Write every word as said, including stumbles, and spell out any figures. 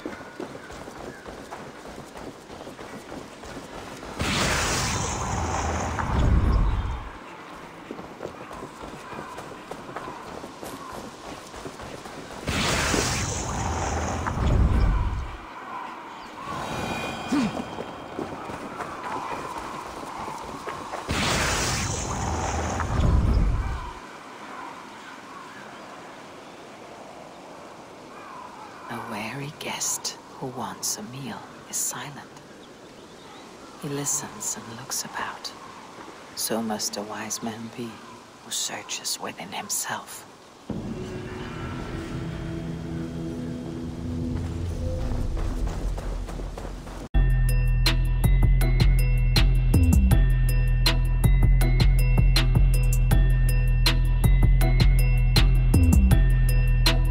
A wary guest who wants a meal is silent. He listens and looks about. So must a wise man be, who searches within himself.